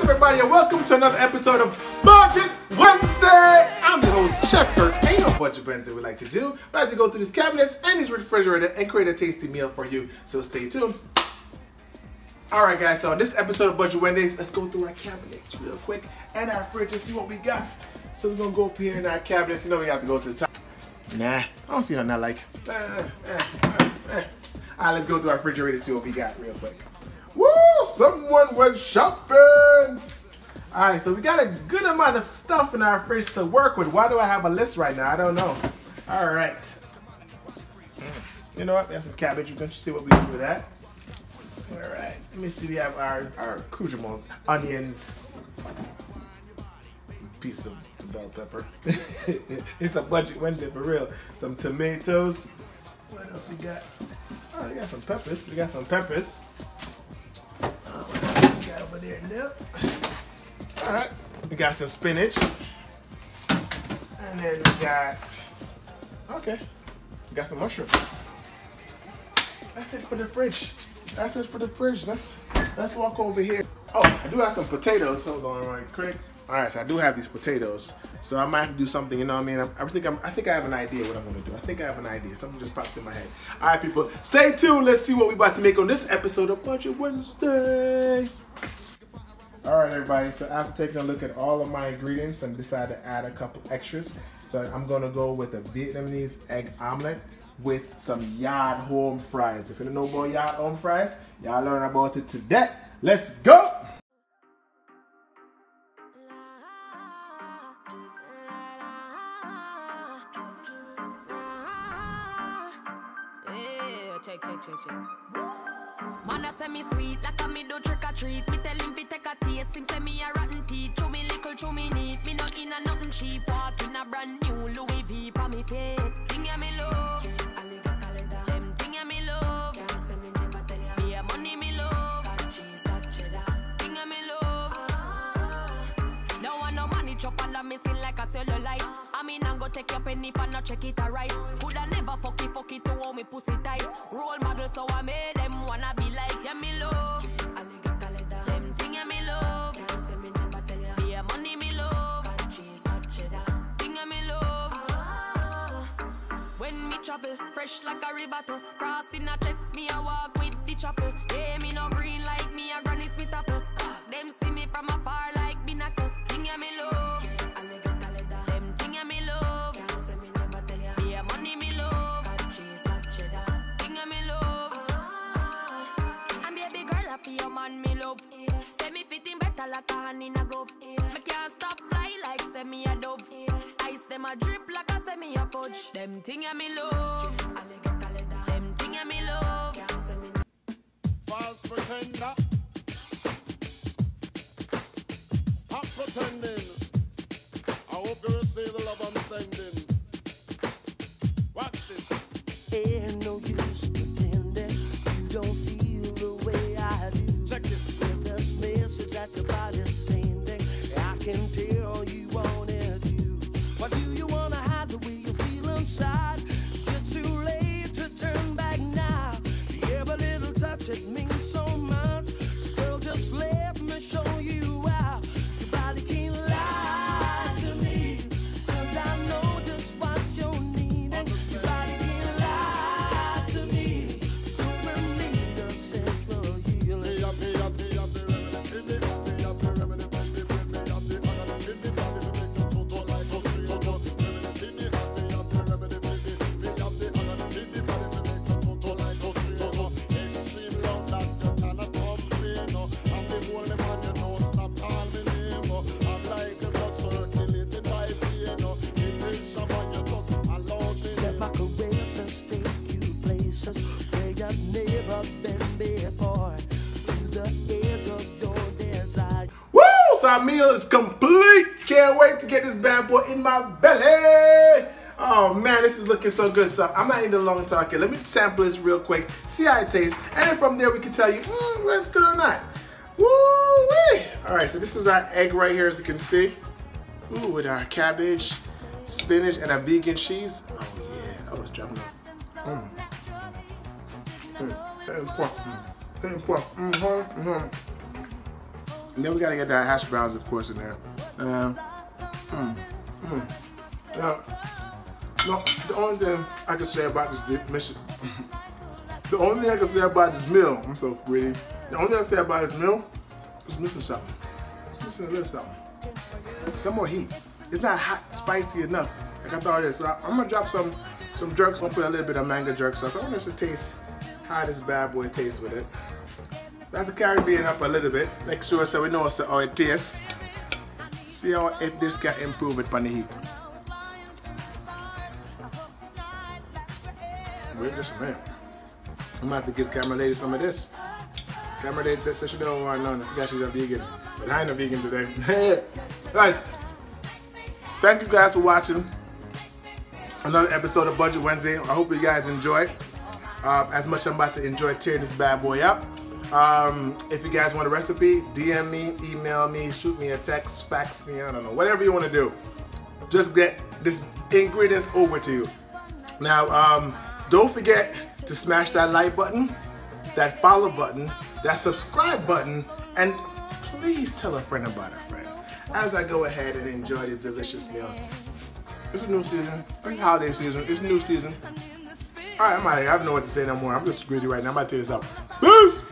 up, everybody, and welcome to another episode of Budget Wednesday. I'm your host, Chef Kirk. And you know Budget Wednesday we like to do. We like to go through these cabinets and these refrigerators and create a tasty meal for you. So stay tuned. Alright guys, so on this episode of Budget Wednesdays, let's go through our cabinets real quick and our fridge and see what we got. So we're gonna go up here in our cabinets. You know we have to go to the top. Nah, I don't see nothing I like. Alright, let's go through our refrigerator and see what we got real quick. Woo! Someone went shopping! Alright, so we got a good amount of stuff in our fridge to work with. Why do I have a list right now? I don't know. Alright. You know what? We have some cabbage. We're going to see what we do with that. Alright. Let me see. We have our accoutrements. Onions. Piece of bell pepper. It's a Budget Wednesday for real. Some tomatoes. What else we got? Oh, we got some peppers. We got some peppers. What else we got over there? Nope. Alright. We got some spinach. And then we got... Okay. We got some mushrooms. That's it for the fridge. That's it for the fridge. Let's walk over here. Oh, I do have some potatoes. Hold on right quick. Alright, so I do have these potatoes. So I might have to do something, you know what I mean? I think I have an idea what I'm gonna do. I think I have an idea. Something just popped in my head. Alright people, stay tuned. Let's see what we're about to make on this episode of Budget Wednesday. Alright everybody, so after taking a look at all of my ingredients, I decided to add a couple extras. So I'm gonna go with a Vietnamese egg omelette with some yard home fries. If you don't know about yard home fries, y'all learn about it today. Let's go! Check. Man, I say me sweet, like a me do trick or treat. Me tell him fi take a taste, him say me a rotten teeth. Chew me little, chew me neat. Me not in a nothing cheap. Walk in a brand new Louis V for me feet. Thing ya me love, them thing ya me love. Can't say me never tell ya. Be a money me love, got cheese, got cheddar. Thing ya me love. Don't want no money chop under me skin like a cellulite. I mean I go take your penny for not check it alright. Coulda never fuck it to hold me pussy tight. Role model so I made them wanna be like ya me love. Them thing ya me love. Can't say me never tell ya. Be a money me love. Got cheese, got cheddar. Thing ya me love. When me travel, fresh like a river to crossing a chest, me a walk with the chapel. Yeah, me no green like me a Granny Smith apple. Them see me from afar like binacle. Thing ya me love. Them thing ya me love. Can't say me never tell ya. Be a money me love. Got cheese, got cheddar. Thing ya me love. I'm baby girl happy your man me love. Say me fitting better like a hand in a glove. Me can't stop fly like say me a dove. Ice them a drip like a say me a fudge. Them thing ya me love. Them thing ya me love. False pretender. Stop pretending. I hope you receive the love I'm sending. Watch this. Ain't no use pretending you don't feel the way I do. Check it. With this message that your body's sending, I can tell you want it too. Why do you wanna hide the way you feel inside? You're too late to turn back now. Every little touch it means so much. So girl, just let me show you out. Your body can't lie to me, 'cause I know just what you're needing. Your body can't lie to me, so bring me the central healing. Let my caresses take you places where you've never been before, to the edge of your desire. Woo! So our meal is complete. Can't wait to get this bad boy in my belly. Oh man, this is looking so good. So I'm not eating a long talk here. Let me sample this real quick, see how it tastes, and then from there we can tell you whether it's good or not. Woo-wee! All right, so this is our egg right here, as you can see. Ooh, with our cabbage, spinach, and a vegan cheese. Oh yeah, oh it's dropping up. And then we gotta get that hash browns, of course, in there. No, the only thing I can say about this mission, the only thing I can say about this meal, I'm so greedy. The only thing I can say about this meal is missing something. It's missing a little something. Some more heat. It's not hot, spicy enough like I thought it is. So I'm gonna drop some jerks. I'm gonna put a little bit of mango jerk sauce. I want us to taste how this bad boy tastes with it. I have to Caribbean up a little bit. Make sure so we know how it tastes. See how if this can improve it on the heat. Wait just a minute. I'm gonna have to give camera lady some of this. Camera lady said she don't want none. I forgot she's a vegan. But I ain't a vegan today. Right. Thank you guys for watching another episode of Budget Wednesday. I hope you guys enjoyed. As much as I'm about to enjoy tearing this bad boy up. If you guys want a recipe, DM me, email me, shoot me a text, fax me, I don't know, whatever you want to do. Just get this ingredients over to you. Now, don't forget to smash that like button, that follow button, that subscribe button, and please tell a friend about a friend as I go ahead and enjoy this delicious meal. It's a new season, it's holiday season, it's a new season. Alright, I'm out of here. I don't know what to say no more. I'm just greedy right now. I'm about to tear this up. Peace!